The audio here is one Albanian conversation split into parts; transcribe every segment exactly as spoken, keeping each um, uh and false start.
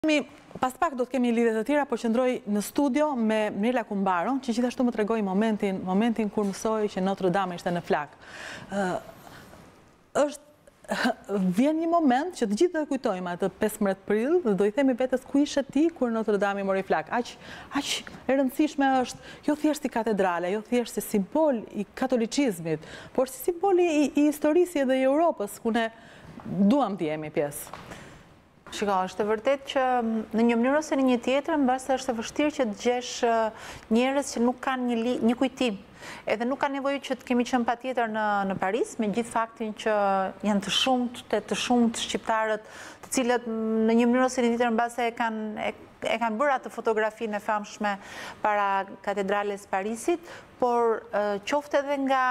Pas pak do të kemi lidhje të tjera, por qëndroj në studio me Mirla Kumbaron, që gjithashtu më tregoi momentin, momentin kur mësoi që Notre Dame ishte në flak. Uh, është vjen një moment që të gjithë do e kujtojmë atë pesëmbëdhjetë prill dhe do i themi vetes ku ishe ti kur Notre Dame i mori flak. Aq aq e rëndësishme është jo thjesht si katedrale, jo thjesht si simbol i katolicizmit, por si simbol i, i historisë dhe i Europës, ku ne duam të jemi pjesë. Shiko, është e vërtet që në një mënyrë ose në një tjetër, mbase është e vështirë që të gjesh njerëz që nuk kanë një, li, një kujtim. Edhe nuk ka nevojë që të kemi qenë patjetër në, në Paris, me gjithë faktin që janë të shumt, të, të shumt shqiptarët, të cilët në një mënyrë ose në një tjetër mbase e kanë e, e kanë bërë atë fotografinë e famshme para katedrales Parisit, por uh, qoftë edhe nga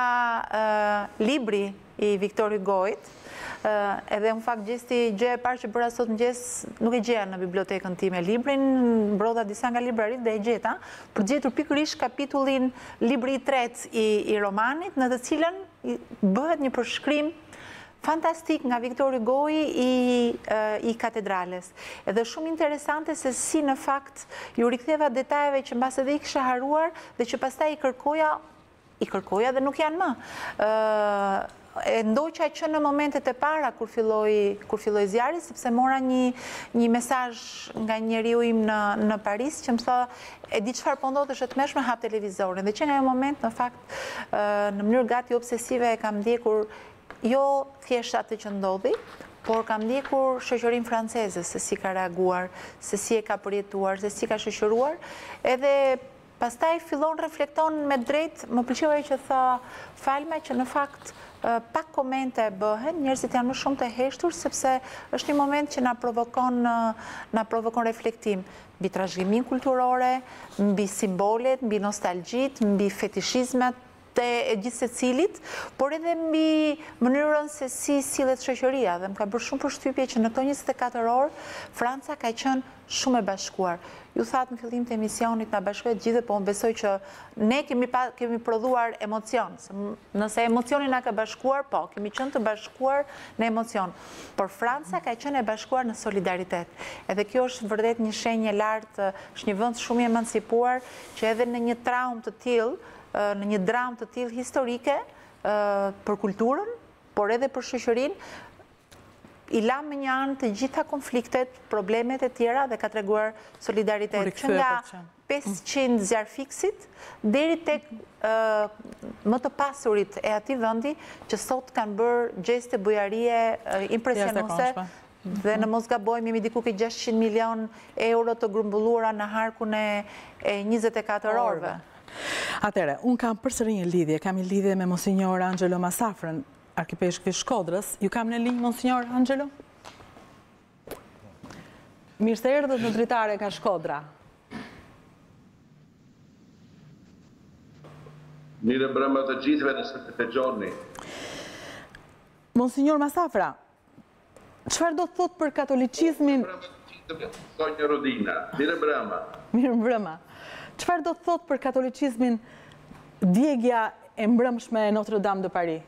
uh, libri i Victor Hugoit, Uh, edhe në fakt gjesti gjë e parë që bëra sot mëngjes nuk e gjeja në bibliotekën time librin, mbrodha disa nga librarit dhe e gjeta, për gjetur pikërisht kapitullin libri i tretë i, i romanit, në të cilën i, bëhet një përshkrim fantastik nga Victor Hugo i, uh, i katedrales. Edhe shumë interesante se si në fakt ju riktheva detajeve që mbas edhe i kisha haruar dhe që pastaj i kërkoja, i kërkoja dhe nuk janë më. Uh, E ndoqa që në momentet e para kur filloi kur filloi zjarri, sepse mora një një mesazh nga njeriu im në në Paris që më tha e di çfarë po ndodh, është të mëshme hap televizorin. Dhe që nga ai moment në fakt në mënyrë gati obsesive e kam ndjekur jo thjesht atë që ndodhi, por kam ndjekur shoqërinë franceze, se si ka reaguar, se si e ka përjetuar, se si ka shoqëruar, edhe pastaj fillon reflekton me drejt, më pëlqeu që tha Falma që në fakt pak komente bëhen, njerëzit janë më shumë të heshtur, sepse është një moment që na provokon, na provokon reflektim mbi trashëgiminë kulturore, mbi simbolet, mbi nostalgjit, mbi fetishizmet të e gjithë secilit, por edhe mbi mënyrën se si sillet shoqëria. Dhe më ka bërë shumë përshtypje që në këto njëzet e katër orë Franca ka qenë shumë e bashkuar. Ju thatë në fillim të emisionit na bashkohet gjithë, po unë besoj që ne kemi, pa, kemi prodhuar emocion. Nëse emocioni na ka bashkuar, po, kemi qenë të bashkuar në emocion. Por Franca ka qenë e bashkuar në solidaritet. Edhe kjo është vërtet një shenjë e lartë, është një vend shumë i emancipuar, që edhe në një traumë të tillë, në një dramë të tillë historike për kulturën, por edhe për shoqërinë, i la me një anë të gjitha konfliktet, problemet e tjera dhe ka treguar solidaritet. Që nga pesëqind zjarfiksit, deri tek uh, më të pasurit e atij vendi, që sot kanë bërë gjeste bujarie uh, impresionuese, dhe në mos gabojmë jemi diku ke gjashtëqind milion euro të grumbulluara në harkun e, e njëzet e katër orëve. Atere, unë kam përsëri një lidhje, kam një lidhje me Monsignor Angelo Masafrën, arkipeshkvi Shkodrës. Ju kam në linjë, Monsignor Angelo? Mirë se erdhët në dritare nga Shkodra. Mirë mbrëma të gjithëve nëse të dëgjoni. Monsignor Masafra, çfarë do të thotë për katolicizmin? Mirë mbrëma të gjithëve, Sonja Rodina. Mirë mbrëma. Mirë mbrëma. Çfarë do të thotë për katolicizmin djegja e mbrëmshme e Notre Dame de Paris?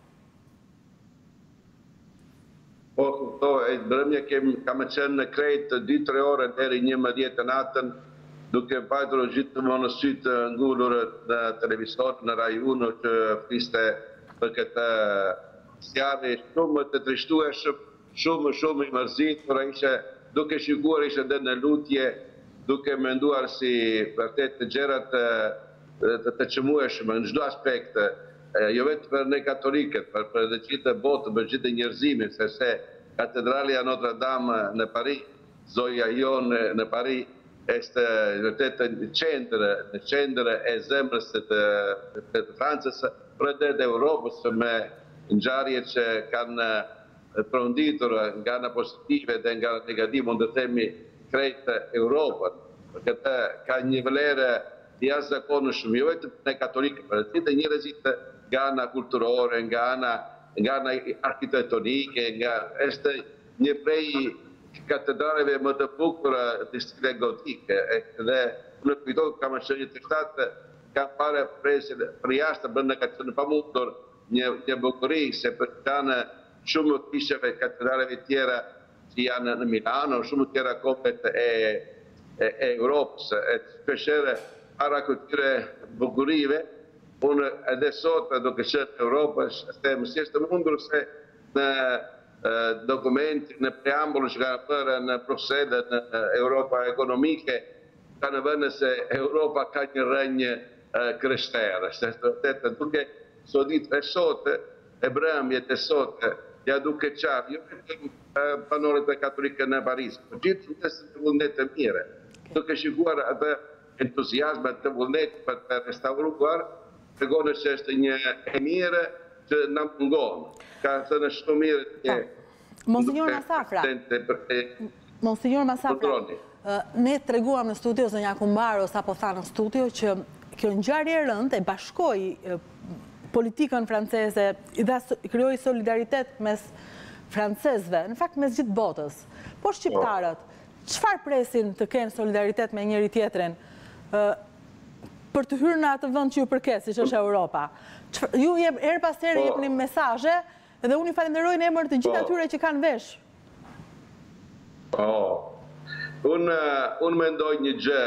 Po, to e mbrëmja kam qenë në krejt dy tre orë deri njëmbëdhjetë të natën, duke pajtur gjithmonë në sytë ngulur në televizor, në Rai uno që fliste për këtë zjarri shumë të trishtueshëm, shumë shumë i mërzitur, ishe duke shikuar ishe dhe në lutje, duke menduar si vërtet të gjërat të, të çmueshme në çdo aspekt, jo vetëm për ne katoliket, për për të gjithë botën, për gjithë njerëzimin, sepse katedralia Notre Dame në Paris, zoja jonë në Paris, është vërtet në qendër, në qendër e zemrës të, të, të Francës, por edhe të Europës, me ngjarje që kanë pronditur nga ana pozitive dhe nga negative, mund të themi krejtë Europën. Për këtë ka një vlerë të jashtëzakonshme, jo vetëm në katolikë, por edhe njerëzit nga ana kulturore, nga ana nga ana arkitektonike, nga është një prej katedraleve më të bukura të stilit gotik. Dhe në kujtoj kam qenë të shtatë, ka parë presë për jashtë brenda ka qenë pamundur një një bukuri se për kanë shumë kisheve katedraleve tjera që janë në Milano, shumë të tjera kopet e, e, e Europës, e shpeshere para këtyre bukurive, unë edhe sot duke qenë Europës, them si është mundur se në dokumenti, në preambullë që ka bërë në prosedet në Europa ekonomike, ka në vënë se Europa ka një rënjë kreshtere. Duke sodit e sote, e brëmjet e sote, ja duke qarë, jo vetëm panoret e katolike në Paris, por gjithë në të vullnet e mire, duke shikuar atë entuziasme të vullnet për të restauruar, të gone që është një e mire që në mungon. Ka të në shumë mire që... Monsignor Masafra, Monsignor Masafra, ne të reguam në studio, zë një akumbaros apo tha në studio, që kjo ngjarje e rëndë e bashkoj politikën franceze, i dhe kryoj solidaritet mes francezve, në fakt mes gjithë botës. Po shqiptarët, qëfar presin të kenë solidaritet me njëri tjetrin për të hyrë në atë vënd që ju përket, si që është Europa? Ju her pas herë jepni mesazhe dhe unë i falenderoj në emër të gjithë atyre që kanë vesh. Unë mendoj një gjë,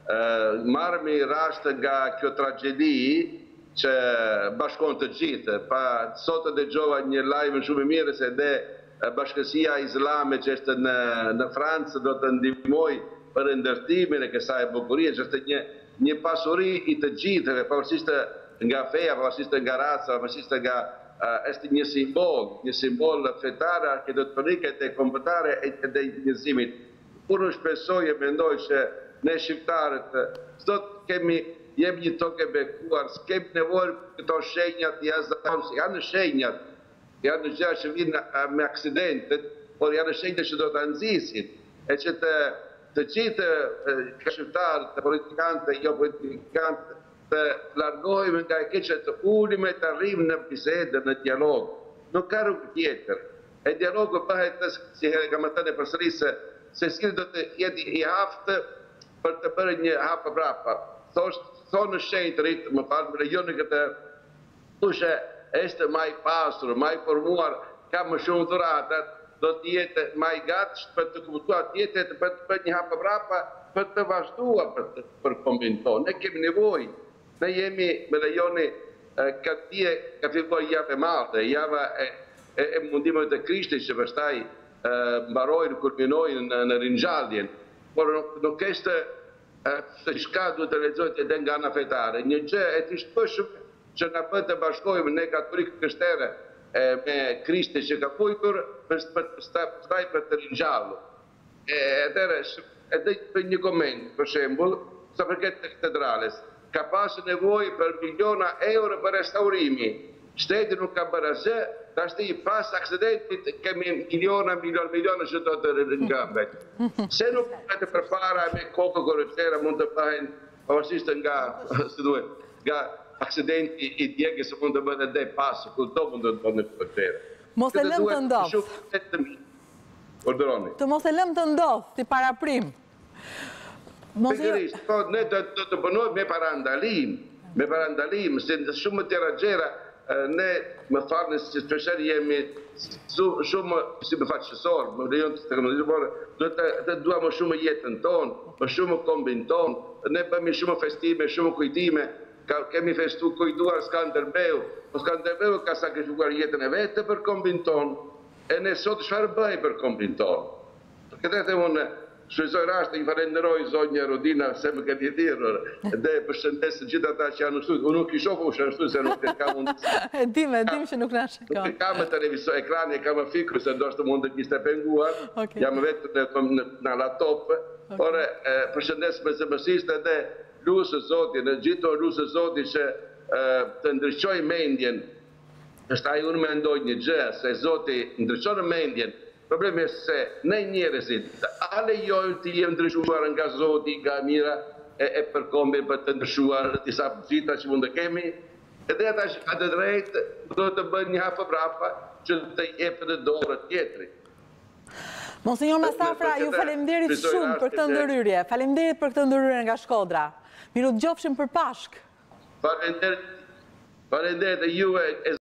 marrëmi rast nga kjo tragedi që bashkon të gjithë. Pa sot e dëgjova një lajm shumë i mirë se dhe Bashkësia Islame që është në, në Francë do të ndihmoj për ndërtimin e kësaj bukurie, që është një, një pasuri i të gjithëve, pavarësisht nga feja, pavarësisht nga raca, pavarësisht nga është një simbol, një simbol fetar, arkitektonike dhe kombëtare e dhe njëzimit. Unë shpresoj e mendoj që ne shqiptarët sot kemi jem një tokë e bekuar, s'kemi nevojë këto shenjat jashtëzakonshme, janë shenjat, janë gjëra që vinë me aksidentet, por janë shenjat që do të nxisin, e që të të gjithë shqiptarët, të politikantë, jo politikantë, të largohemi nga e keqe, të ulemi të arrijmë në bisedë, në dialog. Nuk ka rrugë tjetër. E dialogu bëhet, si kam thënë përsërisë, se si do të jetë i aftë për të bërë një hapë brapa. Thonë në shenjë të rritë, më falë, më lejoni këtë, kushe është ma i pasur, ma i formuar, ka më shumë dhuratat, do të jetë ma i gatshë për të kuptuar tjetët, për të bërë një hapë brapa, për të vazhduar për, për kombin tonë. Ne kemi nevojë. Ne jemi, me lejoni, ka tje, ka filloj javë e madhe, java e, e, e mundimeve të Krishtit që pastaj mbarojnë, kulminojnë në, në ringjalljen. Por nuk, nuk është se shka duhet të lexohet edhe nga ana fetare. Një gjë e të shpëshëm që na bën të bashkojmë ne katolikë krishterë me Krishtin që ka fujtur për të për të ringjallur. Atëherë, edhe për një koment, për shembull, sa përket të katedrales, ka pasur nevojë për miliona euro për restaurimi. Shteti nuk ka bërë asgjë, tashti pas aksidentit kemi miliona, miliona, miliona që do të ringambet. Se nuk bëhet përpara me kokë korruptere mund të bëhen pavarësisht nga, si duhet, nga aksidenti i djegës mund të bëhet edhe pas, kulto mund të bëhet korruptere. Mos e lëm të ndodh. Ordëroni. Të mos e lëm të ndodh, ti paraprim. Pikërisht, po ne do të bënojmë me parandalim, me parandalim, se shumë të tjera gjëra, ne më falni se shpesh jemi shumë si më faqësor, më lejon të teknologjisë, do të dua më shumë jetën tonë, më shumë kombin tonë, ne bëmi shumë festime, shumë kujtime, kemi festu kujtuar Skanderbeu, po Skanderbeu ka sakrifikuar jetën e vetë për kombin tonë, e ne sot çfarë bëj për kombin tonë. Këtë të unë shfrytëzoj rastin, i falenderoj zonja Rodina se më keni thirrë dhe përshëndes të gjithë ata që janë në studio. Unë nuk i shoh u shënstu se nuk e kam mundësi. E dim, e dim që nuk na shikon. Nuk kam në televizor, ekrani kam në fikër se ndoshta mund të kishte penguar. Jam vetëm në në laptop. Por përshëndes me zëmësisht edhe lusë Zotit, në gjithë lusë Zotit që të ndriçoj mendjen. Është ai unë mendoj një gjë se Zoti ndriçon mendjen. Problemi është se ne njerëzit, a lejojmë të jemi ndryshuar nga Zoti, nga mira e përkombin për të ndryshuar disa gjitha që mund të kemi, edhe ata që ka të drejtë do të bëjnë një hapë brapa që të jepë të dorë tjetrit. Monsignor Masafra, ju faleminderit shumë për këtë ndërhyrje. Faleminderit për këtë ndërhyrje nga Shkodra. Miru të gjofshim për Pashk. Faleminderit, faleminderit e juve.